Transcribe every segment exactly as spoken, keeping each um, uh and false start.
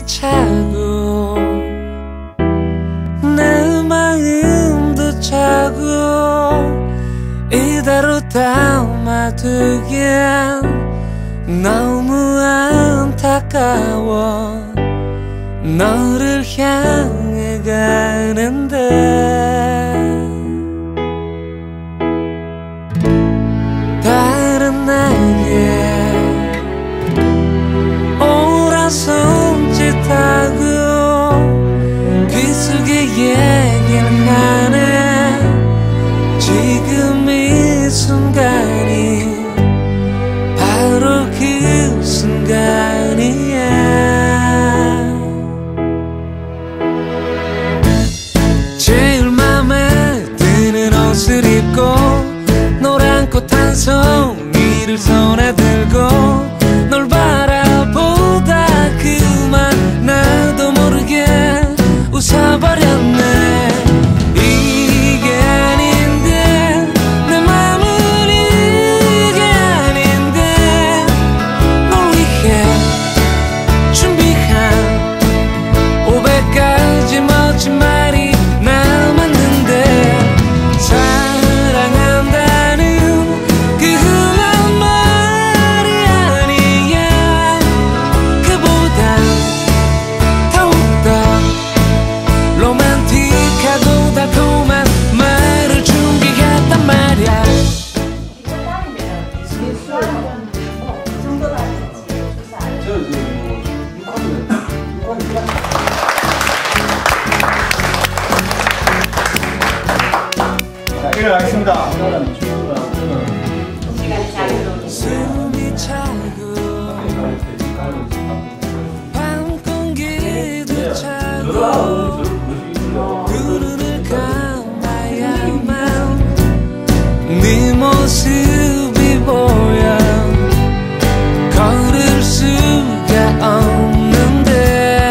차고 내 마음도 차고 이대로 담아두기엔 너무 안타까워. 너를 향해 가는데 다른 나에게 오라 손짓하고 귀속에 얘기를 하네. 지금 이 순간이 바로 그 순간이야. 제일 맘에 드는 옷을 입고 노란 꽃 한 송이를 손에 들고 널 바라보다 그만 나도 모르게 웃어버렸네. 이게 아닌데 내 맘은 이게 아닌데 널 위해 준비한 오백 가지 멋진 말이 남았는데 사랑한다는 그런 말이 아니야. 그보다 더욱더 로맨틱하고 달콤한 말을 준비했단 말이야. 자, 일어나겠습니다. 숨이 차고 밤 공기도 차고 두 눈을 감아야만 네 모습이 보여 걸을 수가 없는데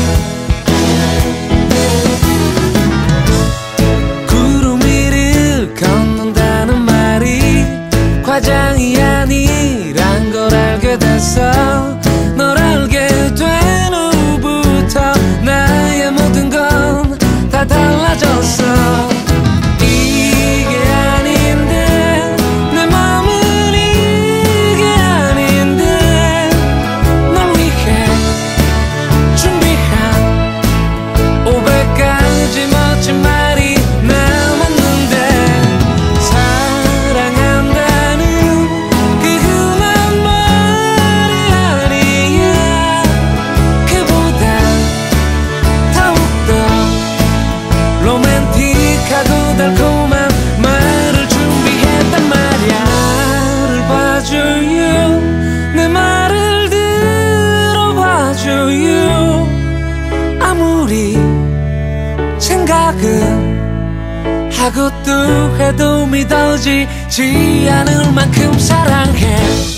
구름 위를 걷는다는 말이 과장이 아니란 걸 알게 됐어. 널 알게 된 후부터 나의 모든 건 다 달라졌어. 이게 아닌데 내 맘은 이게 아닌데 널 위해 준비한 오백 가지 멋진 말이 남았는데 사랑한다는 그런 말이 아니야. 그보다 더욱더 로맨틱하고 달콤한 말을 준비했단 말이야. 나를 봐줘요. 내 말을 들어봐줘요. 아무리 생각은 하고 또 해도 믿어지지 않을 만큼 사랑해.